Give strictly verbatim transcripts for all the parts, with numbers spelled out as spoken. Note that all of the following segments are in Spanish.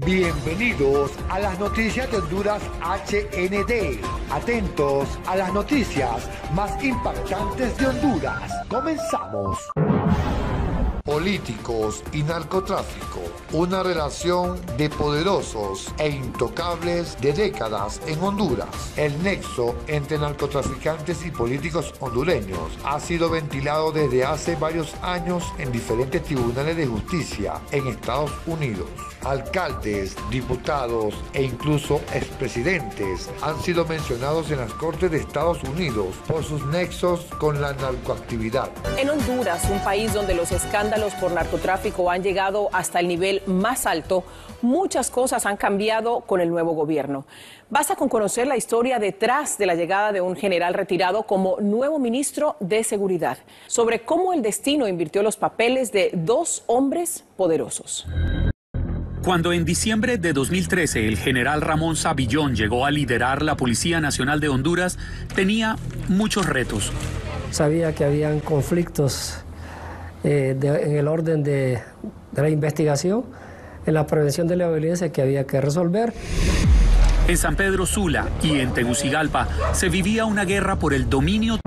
Bienvenidos a las noticias de Honduras H N D. Atentos a las noticias más impactantes de Honduras. Comenzamos. Políticos y narcotráfico, una relación de poderosos e intocables de décadas en Honduras. El nexo entre narcotraficantes y políticos hondureños ha sido ventilado desde hace varios años en diferentes tribunales de justicia en Estados Unidos. Alcaldes, diputados e incluso expresidentes han sido mencionados en las Cortes de Estados Unidos por sus nexos con la narcoactividad. En Honduras, un país donde los escándalos por narcotráfico han llegado hasta el nivel más alto, muchas cosas han cambiado con el nuevo gobierno. Basta con conocer la historia detrás de la llegada de un general retirado como nuevo ministro de Seguridad, sobre cómo el destino invirtió los papeles de dos hombres poderosos. Cuando en diciembre de dos mil trece el general Ramón Savillón llegó a liderar la Policía Nacional de Honduras, tenía muchos retos. Sabía que habían conflictos eh, de, en el orden de, de la investigación, en la prevención de la violencia que había que resolver. En San Pedro Sula y en Tegucigalpa se vivía una guerra por el dominio.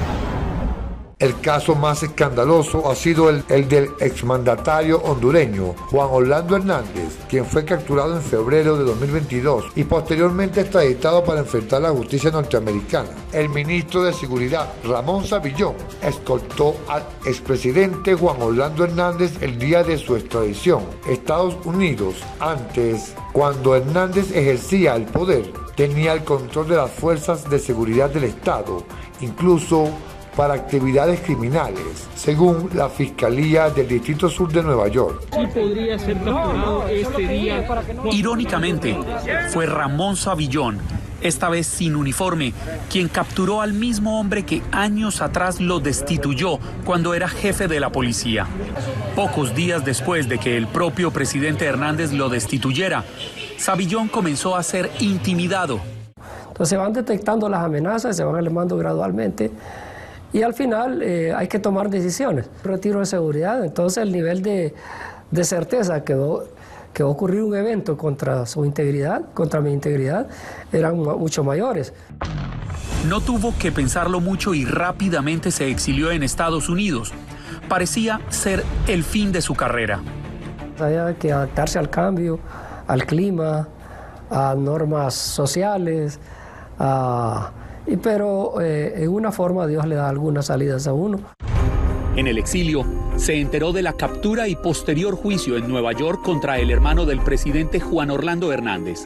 El caso más escandaloso ha sido el, el del exmandatario hondureño Juan Orlando Hernández, quien fue capturado en febrero de dos mil veintidós y posteriormente extraditado para enfrentar la justicia norteamericana. El ministro de Seguridad, Ramón Savillón, escoltó al expresidente Juan Orlando Hernández el día de su extradición. Estados Unidos, antes, cuando Hernández ejercía el poder, tenía el control de las fuerzas de seguridad del Estado, incluso para actividades criminales, según la Fiscalía del Distrito Sur de Nueva York. Sí podría ser capturado este día. Irónicamente, fue Ramón Savillón, esta vez sin uniforme, quien capturó al mismo hombre que años atrás lo destituyó cuando era jefe de la policía. Pocos días después de que el propio presidente Hernández lo destituyera, Savillón comenzó a ser intimidado. Entonces se van detectando las amenazas, se van elevando gradualmente. Y al final eh, hay que tomar decisiones. Retiro de seguridad, entonces el nivel de, de certeza que, do, que va a ocurrir un evento contra su integridad, contra mi integridad, eran mucho mayores. No tuvo que pensarlo mucho y rápidamente se exilió en Estados Unidos. Parecía ser el fin de su carrera. Había que adaptarse al cambio, al clima, a normas sociales, a... Y pero eh, en una forma Dios le da algunas salidas a uno. En el exilio se enteró de la captura y posterior juicio en Nueva York contra el hermano del presidente Juan Orlando Hernández.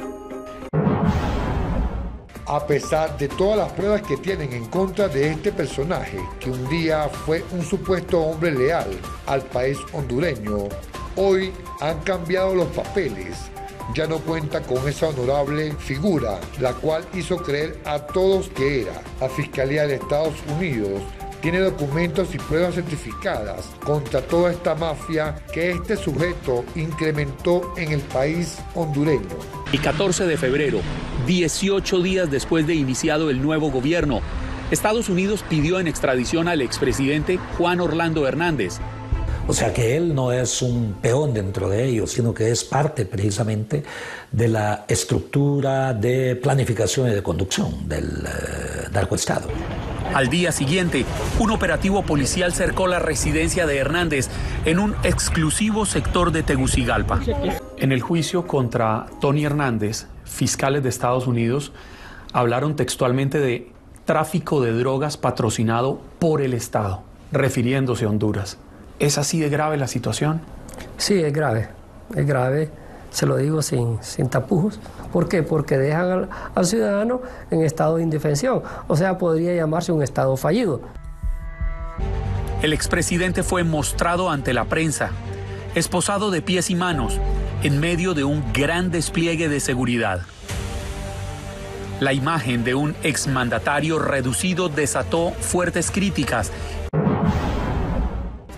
A pesar de todas las pruebas que tienen en contra de este personaje, que un día fue un supuesto hombre leal al país hondureño, hoy han cambiado los papeles. Ya no cuenta con esa honorable figura, la cual hizo creer a todos que era. La Fiscalía de Estados Unidos tiene documentos y pruebas certificadas contra toda esta mafia que este sujeto incrementó en el país hondureño. El catorce de febrero, dieciocho días después de iniciado el nuevo gobierno, Estados Unidos pidió en extradición al expresidente Juan Orlando Hernández. O sea que él no es un peón dentro de ellos, sino que es parte precisamente de la estructura de planificación y de conducción del uh, narcoestado. Al día siguiente, un operativo policial cercó la residencia de Hernández en un exclusivo sector de Tegucigalpa. En el juicio contra Tony Hernández, fiscales de Estados Unidos hablaron textualmente de tráfico de drogas patrocinado por el Estado, refiriéndose a Honduras. ¿Es así de grave la situación? Sí, es grave, es grave, se lo digo sin, sin tapujos. ¿Por qué? Porque dejan al, al ciudadano en estado de indefensión, o sea, podría llamarse un estado fallido. El expresidente fue mostrado ante la prensa, esposado de pies y manos, en medio de un gran despliegue de seguridad. La imagen de un exmandatario reducido desató fuertes críticas.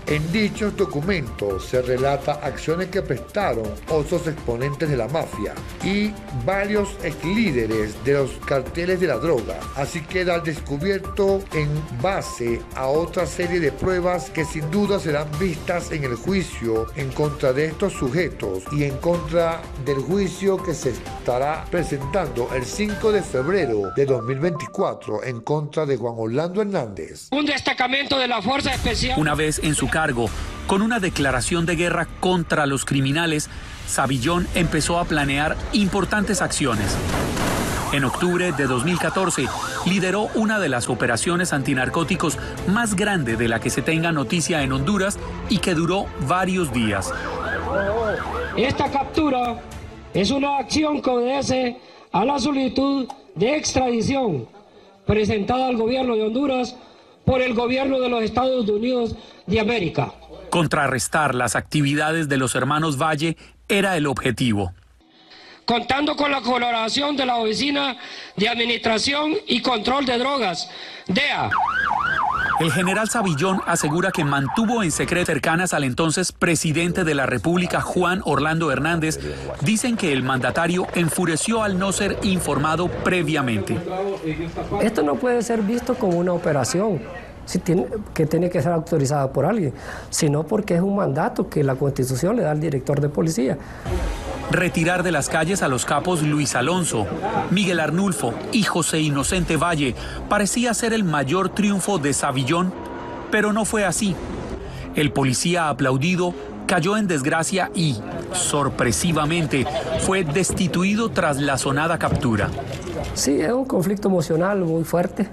En dichos documentos se relata acciones que prestaron otros exponentes de la mafia y varios ex líderes de los carteles de la droga. Así queda al descubierto en base a otra serie de pruebas que sin duda serán vistas en el juicio en contra de estos sujetos y en contra del juicio que se estará presentando el cinco de febrero de dos mil veinticuatro en contra de Juan Orlando Hernández. Un destacamento de la Fuerza Especial. Una vez en su cargo, con una declaración de guerra contra los criminales, Savillón empezó a planear importantes acciones. En octubre de dos mil catorce, lideró una de las operaciones antinarcóticos más grande de la que se tenga noticia en Honduras y que duró varios días. Esta captura es una acción que obedece a la solicitud de extradición presentada al gobierno de Honduras por el gobierno de los Estados Unidos de América. Contrarrestar las actividades de los hermanos Valle era el objetivo. Contando con la colaboración de la Oficina de Administración y Control de Drogas, D E A. El general Savillón asegura que mantuvo en secreto cercanas al entonces presidente de la República, Juan Orlando Hernández. Dicen que el mandatario enfureció al no ser informado previamente. Esto no puede ser visto como una operación si tiene, que tiene que ser autorizada por alguien, sino porque es un mandato que la Constitución le da al director de policía. Retirar de las calles a los capos Luis Alonso, Miguel Arnulfo y José Inocente Valle parecía ser el mayor triunfo de Savillón, pero no fue así. El policía aplaudido cayó en desgracia y, sorpresivamente, fue destituido tras la sonada captura. Sí, es un conflicto emocional muy fuerte.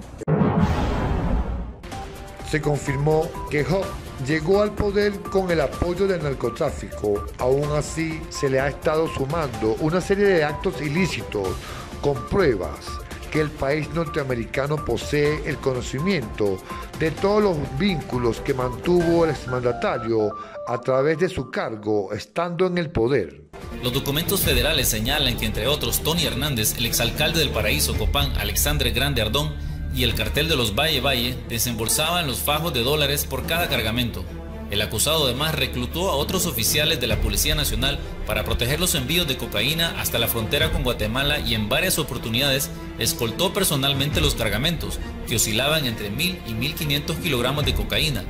Se confirmó que Hop llegó al poder con el apoyo del narcotráfico. Aún así, se le ha estado sumando una serie de actos ilícitos con pruebas que el país norteamericano posee el conocimiento de todos los vínculos que mantuvo el exmandatario a través de su cargo estando en el poder. Los documentos federales señalan que, entre otros, Tony Hernández, el exalcalde del Paraíso Copán, Alexandre Grande Ardón, y el cartel de los Valle Valle desembolsaban los fajos de dólares por cada cargamento. El acusado además reclutó a otros oficiales de la Policía Nacional para proteger los envíos de cocaína hasta la frontera con Guatemala y en varias oportunidades escoltó personalmente los cargamentos, que oscilaban entre mil y mil quinientos kilogramos de cocaína.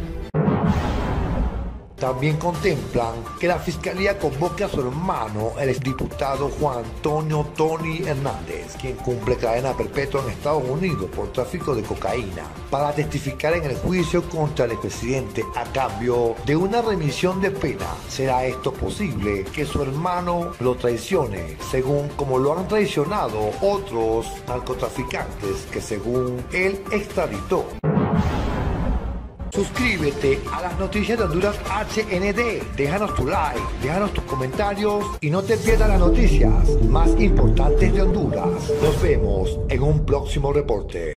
También contemplan que la Fiscalía convoque a su hermano, el exdiputado Juan Antonio Tony Hernández, quien cumple cadena perpetua en Estados Unidos por tráfico de cocaína, para testificar en el juicio contra el expresidente a cambio de una remisión de pena. ¿Será esto posible que su hermano lo traicione, según como lo han traicionado otros narcotraficantes que según él extraditó? Suscríbete a las noticias de Honduras H N D, déjanos tu like, déjanos tus comentarios y no te pierdas las noticias más importantes de Honduras. Nos vemos en un próximo reporte.